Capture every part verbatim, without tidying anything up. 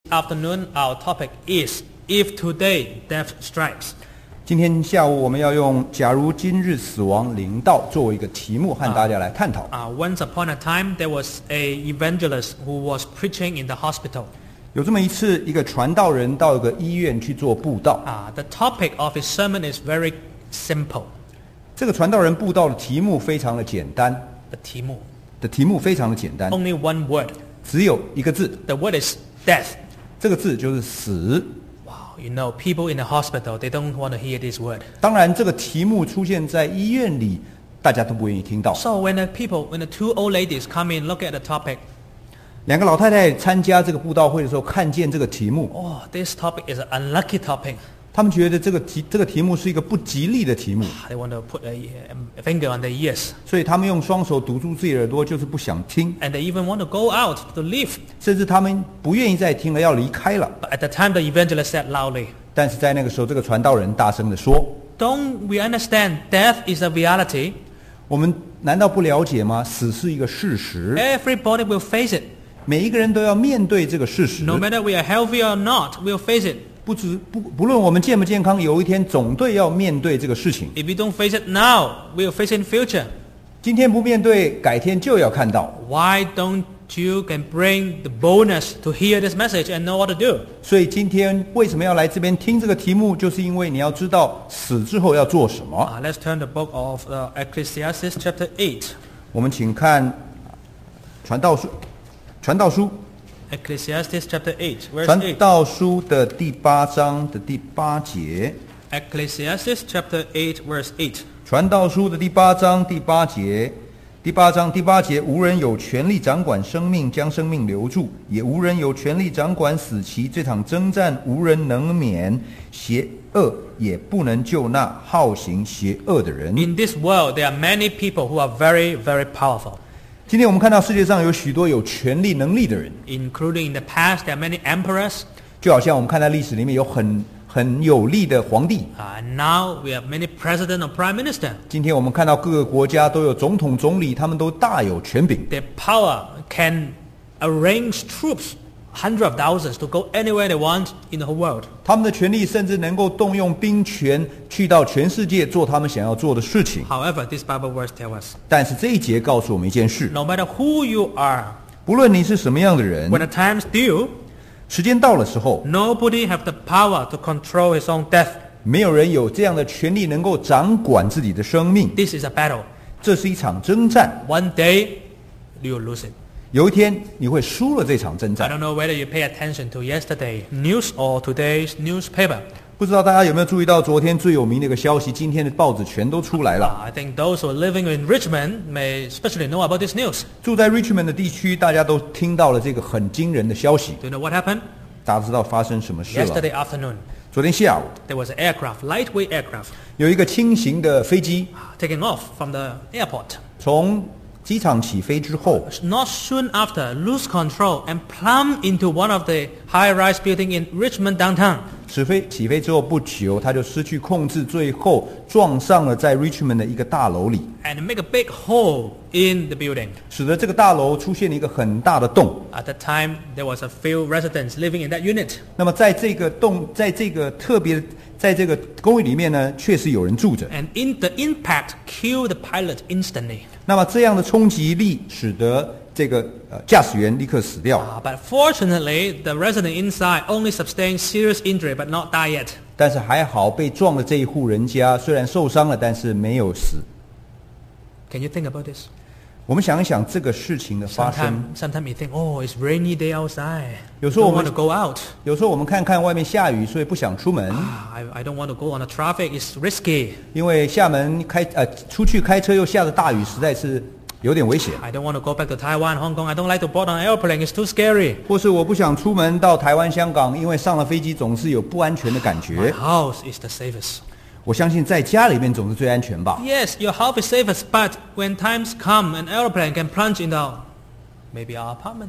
Afternoon, our topic is If Today Death Strikes. 今天下午我们要用假如今日死亡临到作为一个题目和大家来探讨。 Uh, once upon a time, there was a evangelist who was preaching in the hospital. 有这么一次，一个传道人到一个医院去做布道。 Uh, the topic of his sermon is very simple. 这个传道人布道的题目非常的简单， The 题目的题目非常的简单， only one word. 只有一个字， The word is death. 这个字就是死。 Wow, you know, people in the hospital, they don't want to hear this word. 当然，这个题目出现在医院里，大家都不愿意听到。 So when the people, when the two old ladies come in, look at the topic. 两个老太太参加这个布道会的时候，看见这个题目， Oh, this topic is an unlucky topic. 他们觉得这个题这个题目是一个不吉利的题目， They want to put a, a finger on their ears. 所以他们用双手堵住自己的耳朵，就是不想听， And they even want to go out to leave. 甚至他们不愿意再听了，要离开了。 But at the time, the evangelist said loudly, 但是在那个时候，这个传道人大声地说 Don't we understand death is a reality? 我们难道不了解吗？死是一个事实， Everybody will face it. 每一个人都要面对这个事实。 No matter we are healthy or not, we'll face it. 不只不不论我们健不健康，有一天总对要面对这个事情。 If we don't face it now, we'll face it in future. 今天不面对，改天就要看到。 Why don't you can bring the boldness to hear this message and know what to do? 所以今天为什么要来这边听这个题目，就是因为你要知道死之后要做什么。 Uh, let's turn the book of uh, Ecclesiastes chapter eight. 我们请看传道书，传道书， Ecclesiastes chapter eight, verse 传 eight. 道书的第八章的第八节。 Ecclesiastes chapter eight, verse eight. 传道书的第八章第八节，第八章第八节，无人有权利掌管生命，将生命留住；也无人有权利掌管死期。这场征战，无人能免，邪恶也不能救那好行邪恶的人。 In this world, there are many people who are very, very powerful. 今天我们看到世界上有许多有权力能力的人， Including in the past, there are many emperors. 就好像我们看到历史里面有很很有力的皇帝。 Uh, and now we have many president or prime minister. 今天我们看到各个国家都有总统、总理，他们都大有权柄。 Their power can arrange troops, hundreds of thousands, to go anywhere they want in the whole world. 他们的权力甚至能够动用兵权，去到全世界做他们想要做的事情。 However, this Bible verse tells us, 但是这一节告诉我们一件事： no matter who you are, 不论你是什么样的人， when the time's due, 时间到的时候， nobody have the power to control his own death. 没有人有这样的权利能够掌管自己的生命。 This is a battle. 这是一场征战， One day, you'll lose it. 有一天你会输了这场征 I 战。 don't know whether you pay attention to yesterday news or today's newspaper. 不知道大家有没有注意到昨天最有名的一个消息？今天的报纸全都出来 Uh, 了。 I think those who are living in Richmond may especially know about this news. 住在 Richmond 的地区，大家都听到了这个很惊人的消息。 Do you know what happened? 大家知道发生什么事了？ Yesterday afternoon, 昨天下午， there was an aircraft, lightweight aircraft, 有一个轻型的飞机 taking off from the airport. 从机场起飞之后， Not soon after, lose control and plumb into one of the high-rise building in Richmond downtown. 起飞起飞之后不久，他就失去控制，最后撞上了在 Richmond 的一个大楼里， And make a big hole in the building. 使得这个大楼出现了一个很大的洞。 At that time, there was a few residents living in that unit. 那么在这个洞，在这个特别，在这个公寓里面呢，确实有人住着。 And in the impact killed the pilot instantly. 那么这样的冲击力使得这个呃驾驶员立刻死掉。 Uh, but fortunately, the resident inside only sustained serious injury but not die yet. 但是还好，被撞的这一户人家虽然受伤了，但是没有死。 Can you think about this? 我们想一想这个事情的发生。 Sometimes, sometimes you think, oh, it's rainy day outside. 有时候 Don't 我 want 们 to go out. 有时候我们看看外面下雨，所以不想出门， Ah, I, I don't want to go on the traffic. It's risky. 因为厦门开呃出去开车又下着大雨，实在是有点危险。 I don't want to go back to Taiwan, Hong Kong. I don't like to board on an airplane. It's too scary. 或是我不想出门到台湾、香港，因为上了飞机总是有不安全的感 My 觉。 house is the safest. 我相信在家里面总是最安全吧。 Yes, your house is safest, but when times come, an airplane can plunge into maybe our apartment.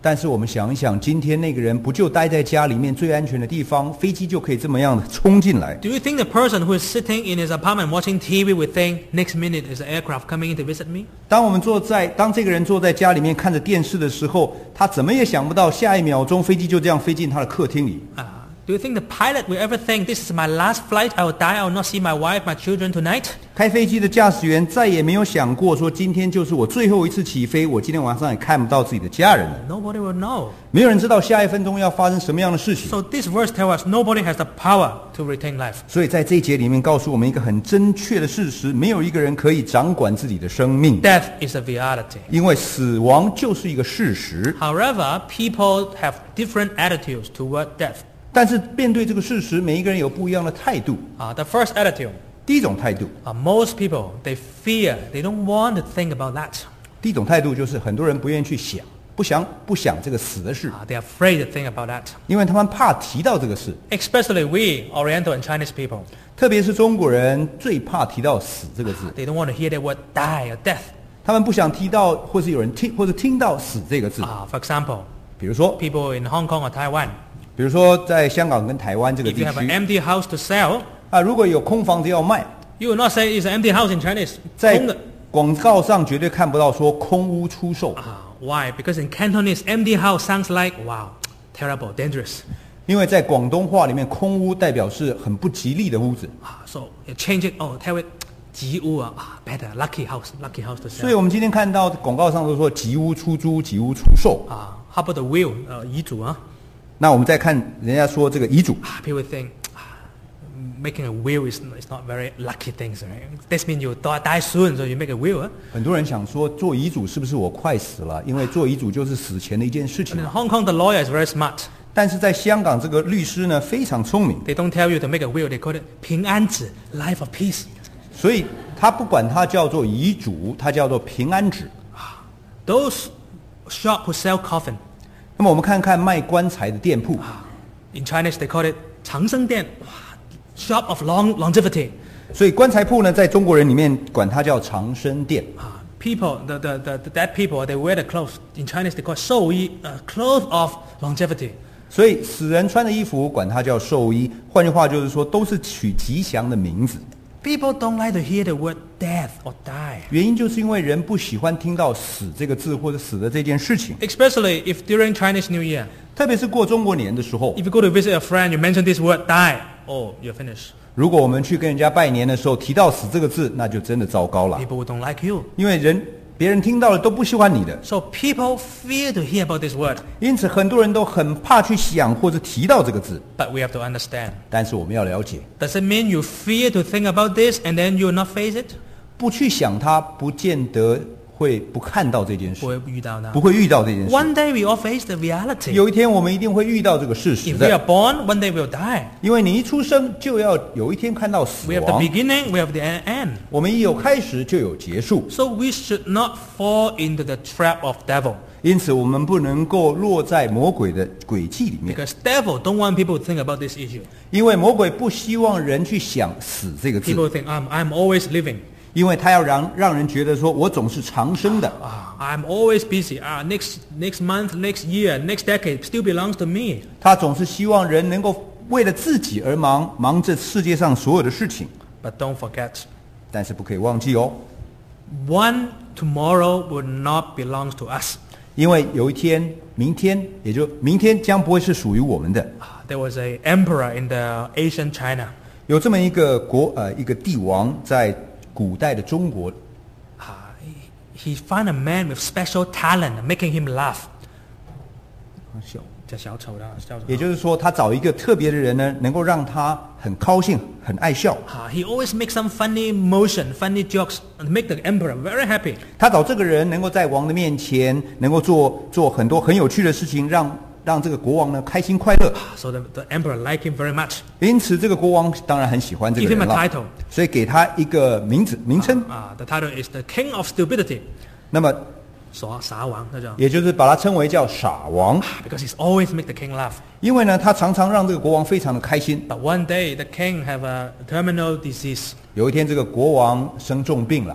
但是我们想一想，今天那个人不就待在家里面最安全的地方，飞机就可以这么样的冲进来？ Do you think the person who is sitting in his apartment watching T V would think next minute is an aircraft coming in to visit me? 当我们坐在当这个人坐在家里面看着电视的时候，他怎么也想不到下一秒钟飞机就这样飞进他的客厅里。 Uh, do you think the pilot will ever think this is my last flight? I will die. I will not see my wife, my children tonight. 开飞机的驾驶员再也没有想过说，今天就是我最后一次起飞，我今天晚上也看不到自己的家人了。 Nobody will know. 没有人知道下一分钟要发生什么样的事情。 So this verse tells us nobody has the power to retain life. 所以在这一节里面告诉我们一个很真确的事实：没有一个人可以掌管自己的生命， Death is a reality. 因为死亡就是一个事实。 However, people have different attitudes toward death. 但是面对这个事实，每一个人有不一样的态度。 Uh, the first attitude, 第一种态度， uh, most people, they fear, they don't want to think about that. 第一种态度就是很多人不愿意去想，不想不想这个死的事， Uh, they're afraid to think about that. 因为他们怕提到这个事。 Especially we, Oriental and Chinese people, 特别是中国人最怕提到死这个字， they don't want to hear the word die or death. 他们不想提到，或是有人听或者听到死这个字。 Uh, for example, 比如说， people in Hong Kong or Taiwan, 比如说在香港跟台湾这个 if 地 you have an 区 empty house to sell, 啊，如果有空房子要卖， you will not say it's an empty house in Chinese. 在空的。 广告上绝对看不到说空屋出售， Uh, why? Because in Cantonese, empty house sounds like, wow, terrible, dangerous. 因为在广东话里面，空屋代表是很不吉利的屋子。 Uh, so you change it, oh, tell it, 吉屋啊, ah, better, lucky house, lucky house to 所以 sell. 我们今天看到广告上都说吉屋出租、吉屋出售。 Uh, how about the will, uh, 遗嘱啊? 那我们再看人家说这个遗嘱， Ah, people think, ah, making a will is, is not very lucky things, right? This means you die, die soon, so you make a will. Huh? 很多人想说做遗嘱是不是我快死了？因为做遗嘱就是死前的一件事 And 情 in。Hong Kong, the lawyer is very smart. 但是在香港，这个律师呢非常聪明， They don't tell you to make a will, they call it 平安纸, life of peace. 所以他不管它叫做遗嘱，它叫做平安纸。 Those shop who sell coffin, 那么我们看看卖棺材的店铺， in Chinese they call it 长生店, shop of long longevity. 所以棺材铺呢，在中国人里面管它叫长生店。 Ah, people, the, the, the, the dead people, they wear the clothes. In Chinese they call it 寿衣, uh, cloth of longevity. 所以死人穿的衣服管它叫寿衣，换句话就是说，都是取吉祥的名字。 People don't like to hear the word death or die. 原因就是因为人不喜欢听到死这个字或者死的这件事情， Especially if during Chinese New Year, 特别是过中国年的时候， if you go to visit a friend, you mention this word die, oh, you're finished. 如果我们去跟人家拜年的时候提到死这个字，那就真的糟糕了， People don't like you. 因为人别人听到了都不喜欢你的， So people fear to hear about this word. 因此很多人都很怕去想或者提到这个字。 But we have to understand. 但是我们要了解， Does it mean you fear to think about this and then you will not face it? 不去想它，不见得会不看到这件事， 不会遇到呢。 不会遇到这件事。 One day we all face the reality. 有一天我们一定会遇到这个事实 If we are 的， born, one day we'll die. 因为你一出生就要有一天看到死 We have the 亡。 beginning, we have the end. 我们一有开始就有结束， So we should not fall into the trap of devil. 因此我们不能够落在魔鬼的诡计里面， Because devil don't want people to think about this issue. 因为魔鬼不希望人去想死这个字， People think, I'm, I'm always living. 因为他要让让人觉得说我总是长生的， Ah, I'm always busy. Ah, next, next month, next year, next decade still belongs to me. 他总是希望人能够为了自己而忙，忙着世界上所有的事情。 But don't forget, 但是不可以忘记哦， one tomorrow will not belong to us. 因为有一天，明天，也就明天将不会是属于我们的。 Ah, there was a emperor in the ancient China. 有这么一个国呃一个帝王，在古代的中国， Ah, he, he found a man with special talent, making him laugh. 这小丑的，小丑。 也就是说，他找一个特别的人呢，能够让他很高兴、很爱笑。 Ah, he always makes some funny motion, funny jokes, and make the emperor very happy. 他找这个人，能够在王的面前，能够做做很多很有趣的事情，让让这个国王呢开心快乐。 So the, the emperor liked him very much. 因此，这个国王当然很喜欢这 Give 个 him 人 a 了， title. 所以给他一个名字名称。 Ah, the title is the King of Stupidity. 那么， 傻傻王那种。 也就是把他称为叫傻王， Because he's always make the king laugh. 因为呢，他常常让这个国王非常的开心。 But one day the king have a terminal disease. 有一天，这个国王生重病了，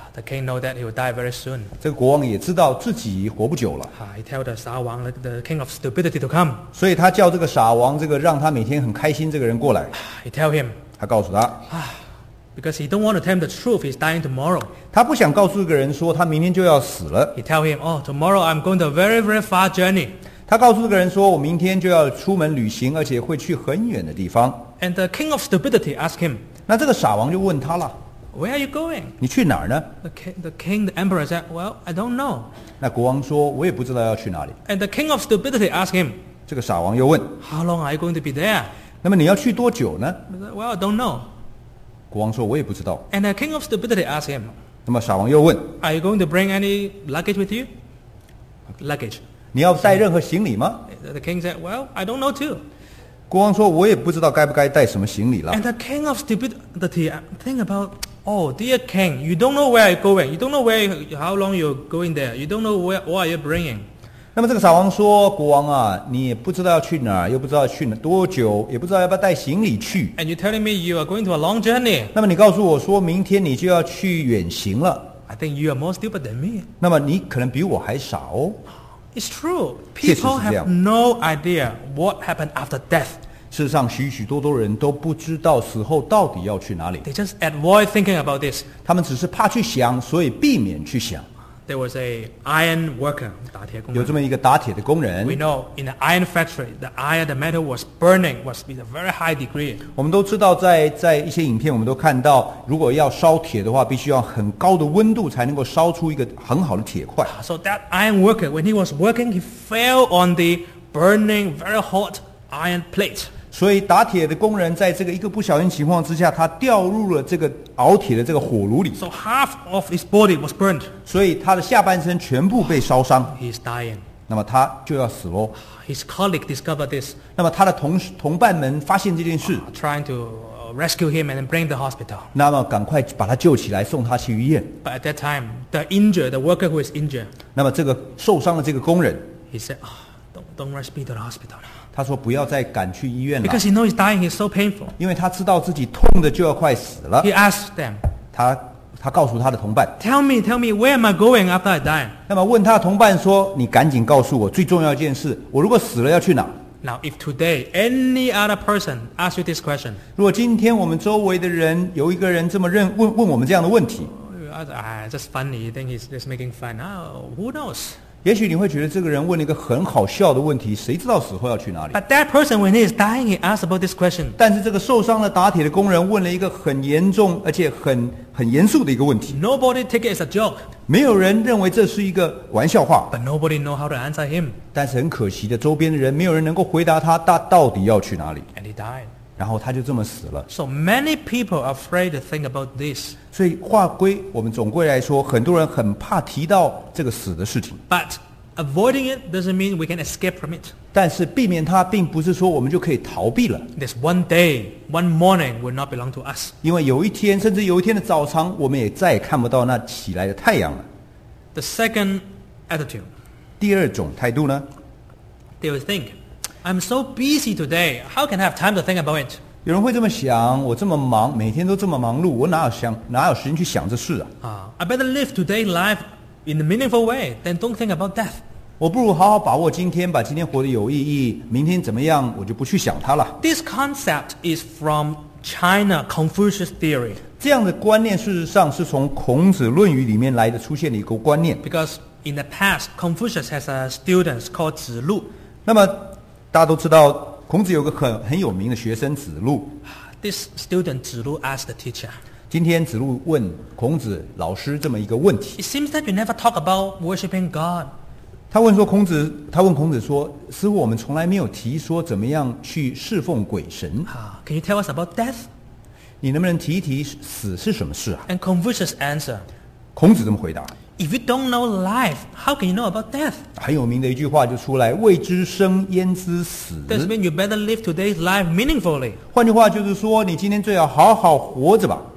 The king know that he will die very soon. 这个国王也知道自己活不久了， Uh, he tell the Sa Wang, the, the king of stupidity, to come. 所以他叫这个傻王，这个让他每天很开心这个人过来， He tell him, 他告诉他， because he don't want to tell him the truth, he's dying tomorrow. 他不想告诉这个人说他明天就要死了， He tell him, oh, tomorrow I'm going to a very, very far journey. 他告诉这个人说我明天就要出门旅行，而且会去很远的地方。 And the king of stupidity asked him, 那这个傻王就问他了， where are you going? 你去哪儿呢？ The king, the king, the emperor said, well, I don't know. 那国王说我也不知道要去哪里。 And the king of stupidity asked him, 这个傻王又问， how long are you going to be there? 那么你要去多久呢？ He said, well, I don't know. 国王说我也不知道。 And the king of stupidity asked him, 那么傻王又问， are you going to bring any luggage with you? Luggage. 你要带任何行李吗？ The king said, well, I don't know too. 国王说我也不知道该不该带什么行李了。 And the king of stupidity think about, oh, dear king, you don't know where you're going. You don't know where, how long you're going there. You don't know where, what are you bringing. 那么这个傻王说，国王啊，你也不知道要去哪儿，又不知道要去哪多久，也不知道要不要带行李去。 And you're telling me you are going to a long journey. 那么你告诉我说明天你就要去远行了， I think you are more stupid than me. 那么你可能比我还傻哦。 It's true. 确实是 People 这样。 have no idea what happened after death. 事实上，许许多多人都不知道死后到底要去哪里， They just avoid thinking about this. 他们只是怕去想，所以避免去想。 There was a iron worker, 打铁工人。 有这么一个打铁的工 We 人， know in the iron factory, the iron, the metal was burning, was with a very high degree. 我们都知道在，在一些影片，我们都看到，如果要烧铁的话，必须要很高的温度才能够烧出一个很好的铁块。 So that iron worker, when he was working, he fell on the burning, very hot iron plate. 所以打铁的工人在这个一个不小心情况之下，他掉入了这个熬铁的这个火炉里， So half of his body was burned. 所以他的下半身全部被烧伤， He's dying. 那么他就要死喽。 His colleague discovered this, 那么他的同同伴们发现这件事， trying to uh, rescue him and then bring the hospital. 那么赶快把他救起来，送他去医院。 But at that time, the injured, the worker who is injured, 那么这个受伤的这个工人， he said, oh, don't, don't rush me to the hospital. 他说不要再赶去医院了， Because he knows he's dying, he's so painful. 因为他知道自己痛的就要快死了。 He asked them, 他他告诉他的同伴， tell me, tell me, where am I going after I die? 那么问他的同伴说：“你赶紧告诉我最重要一件事，我如果死了要去哪？” Now, if today any other person asks you this question, 如果今天我们周围的人有一个人这么认问问我们这样的问题， you ask, ah, just funny, you think he's just making fun. Oh, who knows? 也许你会觉得这个人问了一个很好笑的问题，谁知道死后要去哪里？ But that person, when he is dying, he asks about this question. 但是这个受伤的打铁的工人问了一个很严重而且很很严肃的一个问题， Nobody take it as a joke, 没有人认为这是一个玩笑话， but nobody know how to answer him. 但是很可惜的，周边的人没有人能够回答他到到底要去哪里， And he died. 然后他就这么死了。 So many people are afraid to think about this. 所以话归我们总归来说，很多人很怕提到这个死的事情。 But avoiding it doesn't mean we can escape from it. 但是避免它，并不是说我们就可以逃避了， This one day, one morning will not belong to us. 因为有一天，甚至有一天的早上，我们也再也看不到那起来的太阳了。 The second attitude, 第二种态度呢， they will think, I'm so busy today, how can I have time to think about it? 有人会这么想：我这么忙，每天都这么忙碌，我哪有想哪有时间去想这事啊？ Uh, I better live today's life in a meaningful way, then don't think about death. 我不如好好把握今天，把今天活得有意义，明天怎么样，我就不去想它了。 This concept is from China Confucius theory. 这样的观念，事实上是从孔子《论语》里面来的出现的一个观念。 Because in the past, Confucius has a student called 子路. 那么大家都知道，孔子有个很很有名的学生子路。 This student 子路 asked the teacher, 今天子路问孔子老师这么一个问题， it seems that you never talk about worshiping God. 他问说孔子，他问孔子说，似乎我们从来没有提说怎么样去侍奉鬼神， Uh, can you tell us about death? 你能不能提一提死是什么事啊？ And Confucius answered, 孔子这么回答， if you don't know life, how can you know about death? 很有名的一句话就出来：未知生，焉知死？ That means you better live today's life meaningfully. 换句话就是说，你今天最好好好活着吧。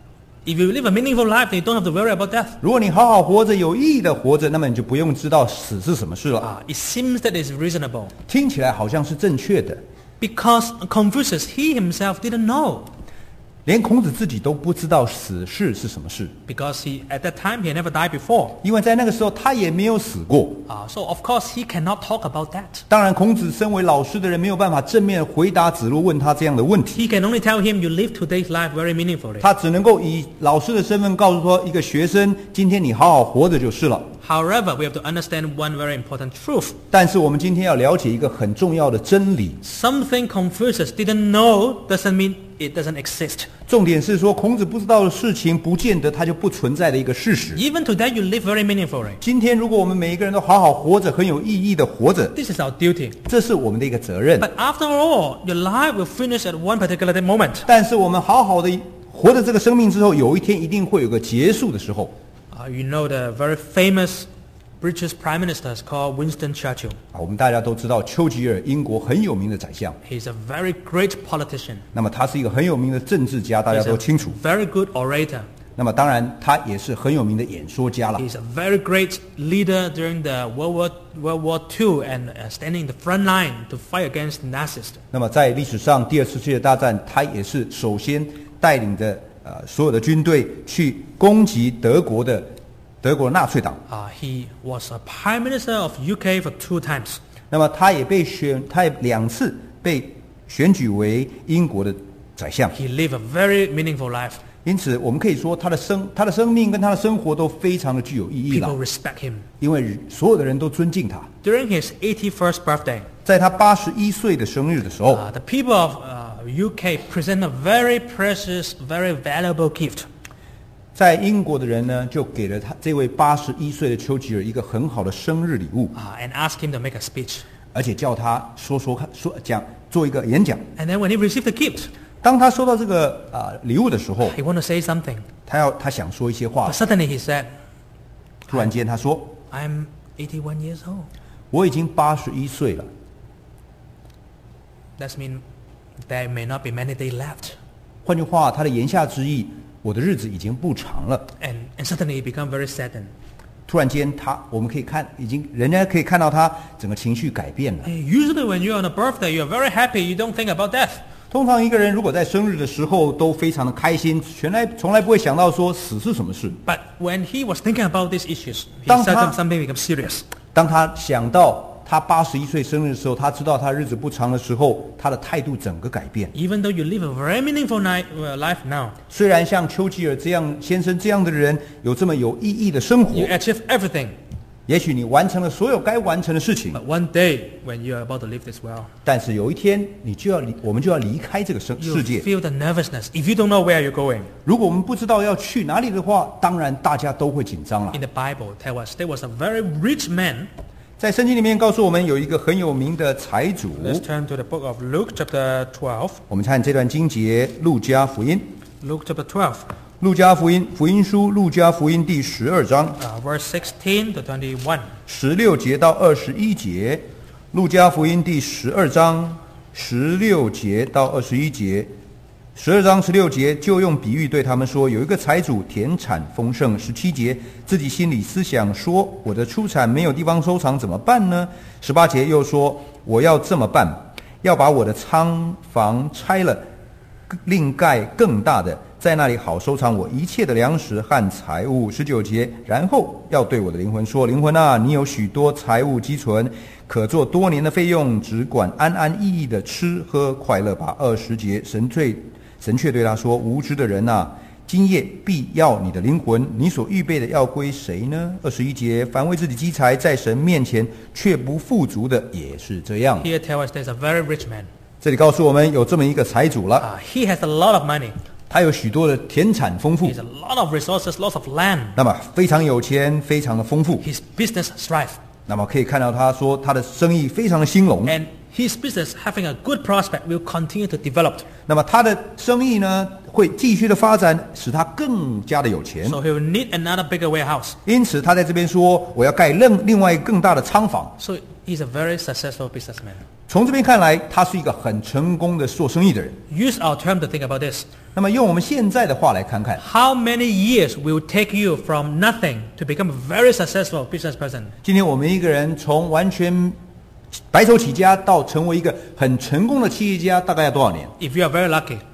If you live a meaningful life, then you don't have to worry about death. 如果你好好活着，有意义的活着，那么你就不用知道死是什么事了。 Uh, it seems that it's reasonable. 听起来好像是正确的， Because Confucius, he himself didn't know. 连孔子自己都不知道死事是什么事， because he at that time he had never died before. 因为在那个时候他也没有死过。 Uh, so of course he cannot talk about that. 当然，孔子身为老师的人，没有办法正面回答子路问他这样的问题， He can only tell him, you live today's life very meaningfully. 他只能够以老师的身份告诉说，一个学生，今天你好好活着就是了。 However, we have to understand one very important truth. 但是我们今天要了解一个很重要的真理， Something Confucius didn't know doesn't mean it doesn't exist. 重点是说，孔子不知道的事情，不见得它就不存在的一个事实。 Even today, you live very meaningfully. 今天，如果我们每一个人都好好活着，很有意义的活着， This is our duty. 这是我们的一个责任。 But after all, your life will finish at one particular moment. 但是我们好好的活着这个生命之后，有一天一定会有个结束的时候。 Uh, you know the very famous British Prime Minister is called Winston Churchill. 啊，我们大家都知道丘吉尔，英国很有名的宰相。 He's a very great politician. 那么他是一个很有名的政治家，大家 He's 都 a 清楚。 very good orator. 那么当然，他也是很有名的演说家了。 He's a very great leader during the World War World War Two and uh, standing in the front line to fight against the Nazis. 那么在历史上，第二次世界大战，他也是首先带领着呃所有的军队去攻击德国的德国纳粹党。 Uh, he was a prime minister of U K for two times. 那么他也被选，他也两次被选举为英国的宰相。 He lived a very meaningful life. 因此，我们可以说他的生他的生命跟他的生活都非常的具有意义 People 了， respect him. 因为所有的人都尊敬他。 During his eighty-first birthday, 在他八十一岁的生日的时候， uh, the people of uh, U K present a very precious, very valuable gift. 在英国的人呢，就给了他这位八十一岁的丘吉尔一个很好的生日礼物， Uh, and asked him to make a speech. 而且叫他说说看，说讲做一个演讲。 And then when he received the gift, 当他收到这个啊、呃礼物的时候， he wanted to say something. 他要他想说一些话 But，suddenly he said, 突然间他说 I'm eighty-one years old. 我已经八十一岁了， That means there may not be many days left. 换句话，他的言下之意，我的日子已经不长了。 And, and suddenly he became very saddened. 突然间他，我们可以看，已经人家可以看到他整个情绪改变了。 Hey, usually when you're on a birthday, you're very happy. You don't think about death. 通常一个人如果在生日的时候都非常的开心，全来从来不会想到说死是什么事。 But when he was thinking about these issues, he 当他- suddenly something became serious. 当他想到他八十一岁生日的时候，他知道他日子不长的时候，他的态度整个改变。 Even though you live a very meaningful night, uh, life now, 虽然像丘吉尔这样先生这样的人有这么有意义的生活， you achieve everything. 也许你完成了所有该完成的事情， But one day, when you're about to leave this world, 但是有一天你就要离，我们就要离开这个世 you 世界。 feel the nervousness. If you don't know where you're going, 如果我们不知道要去哪里的话，当然大家都会紧张了 in。the Bible, tell us there was a very rich man. 在圣经里面告诉我们，有一个很有名的财主。 Let's turn to the book of Luke, chapter twelve. 我们看这段经节，路加福音， Luke chapter twelve, 路加福音福音书，路加福音第十二章 uh, verse sixteen to twenty-one. 十六节到二十一节，路加福音第十二章十六节到二十一节。十二章十六节就用比喻对他们说，有一个财主田产丰盛。十七节自己心里思想说，我的出产没有地方收藏怎么办呢？十八节又说，我要这么办，要把我的仓房拆了，另盖更大的，在那里好收藏我一切的粮食和财物。十九节，然后要对我的灵魂说，灵魂啊，你有许多财物积存，可做多年的费用，只管安安逸逸的吃喝快乐吧。二十节，神对神却对他说，无知的人啊，今夜必要你的灵魂，你所预备的要归谁呢？二十一节，凡为自己积财，在神面前却不富足的，也是这样。 Here tell us there's a very rich man. 这里告诉我们有这么一个财主了， Uh, he has a lot of money. 他有许多的田产丰富 He，has a lot of resources, lots of land. 那么非常有钱，非常的丰富。 His business thrive. 那么可以看到他说他的生意非常的兴隆， And his business having a good prospect will continue to develop. 那么他的生意呢会继续的发展，使他更加的有钱。 So he will need another bigger warehouse. 因此他在这边说，我要盖另另外更大的仓房。 So he's a very successful businessman. 从这边看来，他是一个很成功的做生意的人。 Use our term to think about this. 那么用我们现在的话来看看， How many years will it take you from nothing to become a very successful business person? 今天我们一个人从完全白手起家到成为一个很成功的企业家，大概要多少年？ If you are very lucky,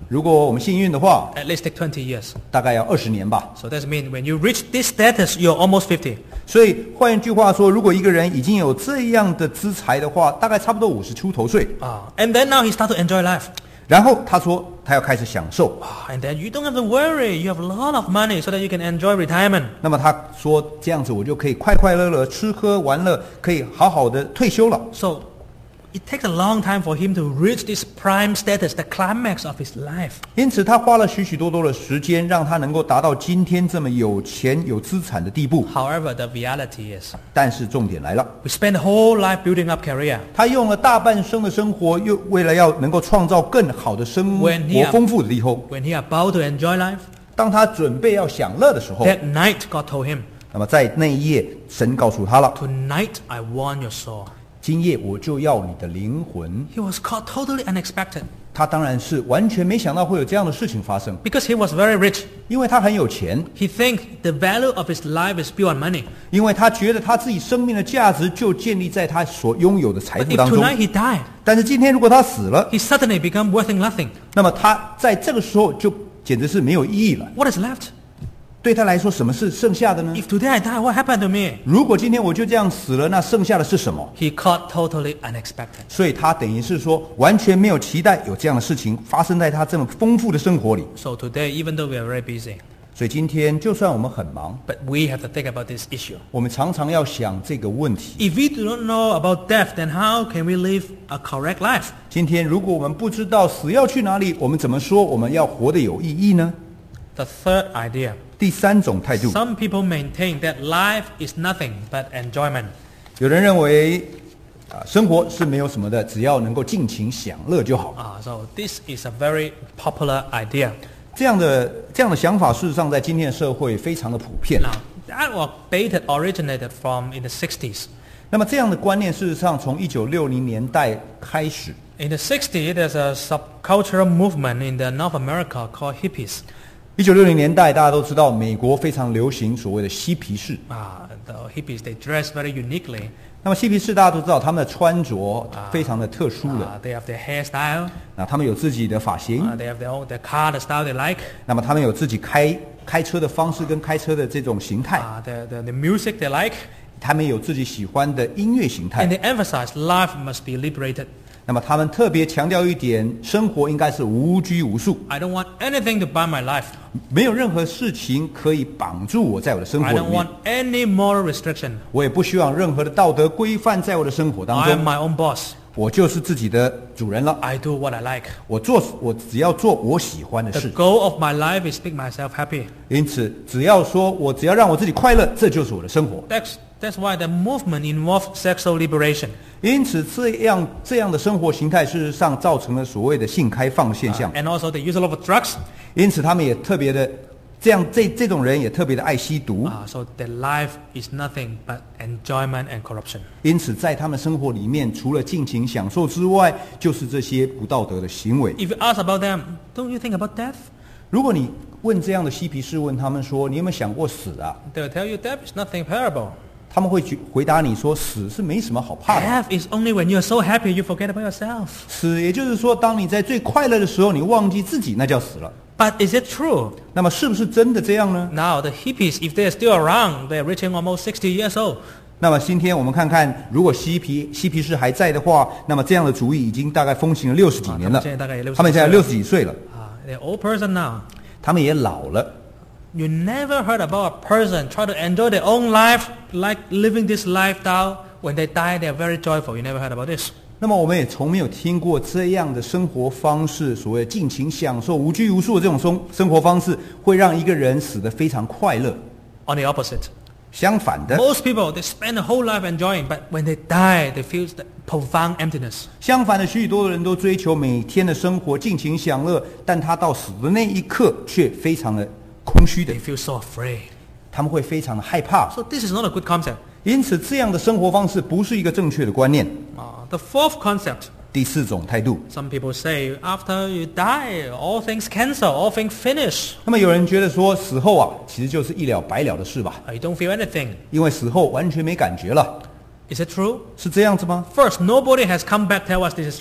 如果我们幸运的话， at least take twenty years. 大概要二十年吧。 So that means when you reach this status, you're almost fifty. 所以换一句话说，如果一个人已经有这样的资财的话，大概差不多五十出头岁。 Ah, and then now he start to enjoy life. 然后他说他要开始享受。 Ah, and then you don't have to worry. You have a lot of money so that you can enjoy retirement. 那么他说这样子我就可以快快乐乐吃喝玩乐，可以好好的退休了。 So it takes a long time for him to reach this prime status, the climax of his life. 因此他花了许许多多的时间，让他能够达到今天这么有钱有资产的地步。 However, the reality is, 但是重点来了， we spend the whole life building up career. 他用了大半生的生活，又为了要能够创造更好的生 When he 活丰富的以后， When he about to enjoy life, 当他准备要享乐的时候， that night God told him, 那么在那一夜，神告诉他了， tonight I want your soul. 今夜我就要你的灵魂。 He was caught totally unexpected 他当然是完全没想到会有这样的事情发生， because he was very rich. 因为他很有钱， He think the value of his life is built on money. 因为他觉得他自己生命的价值就建立在他所拥有的财 But 富 if 当中。 tonight he died, 但是今天如果他死了， he suddenly become worth nothing. 那么他在这个时候就简直是没有意义了。 What is left? 对他来说，什么是剩下的呢？ If today I die, what happened to me? 如果今天我就这样死了，那剩下的是什么？ He caught totally unexpected. 所以他等于是说，完全没有期待有这样的事情发生在他这么丰富的生活里。 So today, even though we are very busy, 所以今天就算我们很忙， but we have to think about this issue. 我们常常要想这个问题。 If we do not know about death, then how can we live a correct life? 今天如果我们不知道死要去哪里，我们怎么说我们要活得有意义呢？ The third idea. 第三种态度， Some people maintain that life is nothing but enjoyment. 有人认为啊，生活是没有什么的，只要能够尽情享乐就好。 Ah, so this is a very popular idea. 这样的这样的想法，事实上在今天的社会非常的普遍。 Now, that was dated, originated from in the sixties. 那么这样的观念，事实上从一九六零年代开始， In the sixties, there's a subcultural movement in the North America called hippies. 一九六零年代大家都知道，美国非常流行所谓的嬉皮士。 Ah, the hippies, they dress very uniquely. 那么嬉皮士大家都知道，他们的穿着非常的特殊的。 Uh, they have their hairstyle. 那他们有自己的发型， Uh, they have their own their car, the style they like. 那么他们有自己开开车的方式跟开车的这种形态， Uh, the, the, the music they like. 他们有自己喜欢的音乐形 And 态。 they emphasize life must be liberated. 那么他们特别强调一点，生活应该是无拘无束， I don't want anything to bind my life. 没有任何事情可以绑住我在我的生活 I 里 don't 面 want。any moral restriction. 我也不希望任何的道德规范在我的生活当 I am 中， my own boss. 我就是自己的主人了。 I do what I like. 我做我只要做我喜欢的 The 事， goal of my life is make myself happy. 因此只要说我只要让我自己快乐，这就是我的生活。 That's that's why the movement involves sexual liberation. 因此这样这样的生活形态，事实上造成了所谓的性开放现象。 And also they use a lot of drugs. 因此他们也特别的这样这这种人也特别的爱吸毒。 Uh, so their life is nothing but enjoyment and corruption. 因此在他们生活里面，除了尽情享受之外，就是这些不道德的行为。 If you ask about them, don't you think about death? 如果你问这样的嬉皮士，问他们说：“你有没有想过死啊 They will tell you death is nothing terrible. ？” 他们会去回答你说：“死是没什么好怕的。 Death is only when you're so happy you forget about yourself. 死也就是说，当你在最快乐的时候，你忘记自己，那叫死了。 But is it true? 那么是不是真的这样呢？ Now the hippies, if they're still around, they're reaching almost sixty years old. 那么今天我们看看，如果嬉皮嬉皮士还在的话，那么这样的主义已经大概风行了六十几年了。 啊他们现在大概也六十他们现在六十几岁了， Uh, they're old person now. 他们也老了。 You never heard about a person try to enjoy their own life, like living this lifestyle. When they die, they're very joyful. You never heard about this. 那么我们也从没有听过这样的生活方式，所谓尽情享受、无拘无束的这种生生活方式，会让一个人死得非常快乐。 On the opposite, 相反的， most people they spend the whole life enjoying, but when they die, they feel the profound emptiness. 相反的，许多的人都追求每天的生活尽情享乐，但他到死的那一刻却非常的空虚的 They，feel so afraid. 他们会非常的害怕。 So this is not a good concept. 因此，这样的生活方式不是一个正确的观念。 Uh, the fourth concept. 第四种态度， Some people say after you die, all things cancel, all things finish. 那么有人觉得说死后啊，其实就是一了百了的事吧， Uh, you don't feel anything. 因为死后完全没感觉了， Is it true? 是这样子吗？ First, nobody has come back tell us this is truth.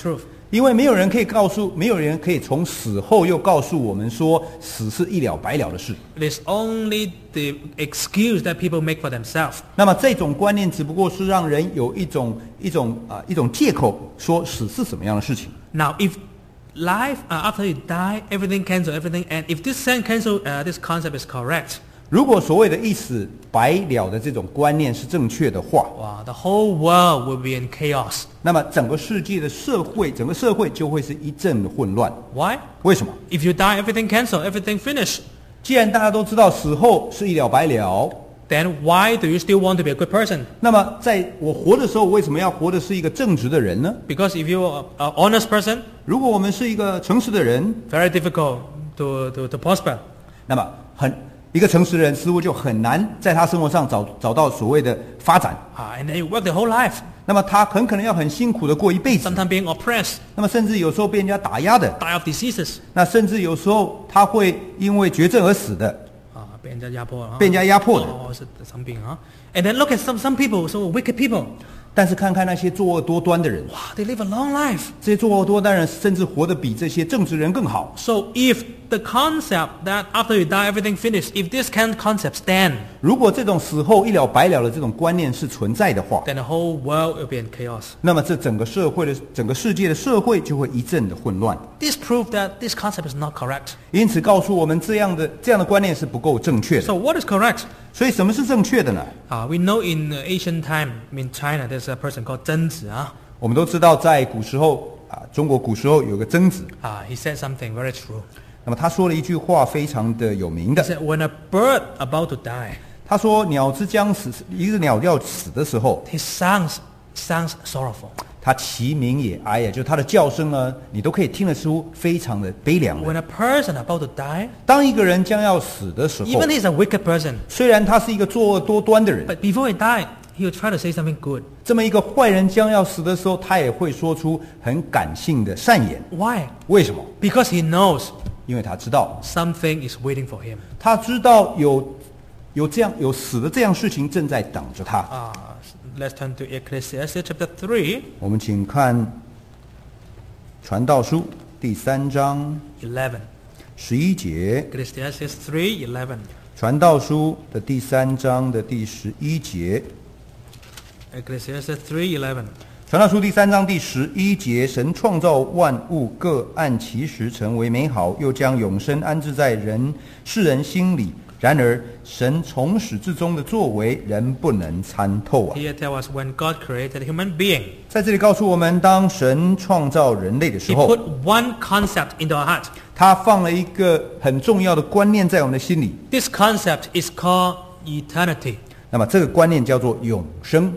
因为没有人可以告诉，没有人可以从死后又告诉我们说死是一了百了的事。 It is only the excuse that people make for themselves. 那么这种观念只不过是让人有一种一种啊、呃、一种借口，说死是什么样的事情。 Now, if life uh, after you die, everything cancel, everything, and if this sense cancel, uh, this concept is correct. 如果所谓的一死百了的这种观念是正确的话， Wow, the whole world will be in chaos. 那么整个世界的社会，整个社会就会是一阵的混乱。 Why? 为什么？ If you die, everything cancel, everything finish. 既然大家都知道死后是一了百了， Then why do you still want to be a good person? 那么在我活的时候，为什么要活的是一个正直的人呢？ Because if you're an honest person, 如果我们是一个诚实的人， very difficult to, to, to prosper. 那么很一个诚实的人似乎就很难在他生活上找找到所谓的发展。 Uh, and then you work the whole life, 那么他很可能要很辛苦的过一辈子， sometimes being oppressed, 那么甚至有时候被人家打压的， die of diseases. 那甚至有时候他会因为绝症而死的， Uh, 被人家压迫， 被人家压迫的。 哦，是生病啊。And then look at some some people, so wicked people. 但是看看那些作恶多端的人， Wow, they live a long life. 这些作恶多端的人甚至活得比这些正直人更好。 So if the concept that after you die everything finished, if this kind of concept stand, 如果这种死后一了百了的这种观念是存在的话， then the whole world will be in chaos. 那么这整个社会的整个世界的社会就会一阵的混乱。 This proves that this concept is not correct. 因此告诉我们这样的这样的观念是不够正确的。 So what is correct? 所以什么是正确的呢？ Uh, we know in uh, ancient time in China there's a person called Zheng Zi. Uh, 我们都知道，在古时候啊，中国古时候有个曾子， uh, he said something very true. 那么他说了一句话非常的有名 He 的， said, when a bird about to die, 他说鸟之将死，一个鸟要死的时候， his sounds sounds sorrowful. 它其鸣也哀呀，就是它的叫声呢，你都可以听得出非常的悲凉的。 When a person about to die, 当一个人将要死的时候， even he's a wicked person, 虽然他是一个作恶多端的人， but before he died, he will try to say something good. 这么一个坏人将要死的时候，他也会说出很感性的善言。 Why? 为什么？ Because he knows 因为他知道， something is waiting for him. 他知道有有这样有死的这样事情正在等着他。 Uh, let's turn to Ecclesiastes chapter three, 我们请看《传道书》第三章 eleven. 十一节， Ecclesiastes three, eleven. 《传道书》的第三章的第十一节， Ecclesiastes three, eleven. 《传道书》第三章第十一节，神创造万物，各按其时成为美好，又将永生安置在人世人心里。然而，神从始至终的作为，人不能参透啊！ Here tell us when God created human being, 在这里告诉我们，当神创造人类的时 He 候， put one concept into our heart. 他放了一个很重要的观念在我们的心里。 This concept is called eternity. 那么，这个观念叫做永生、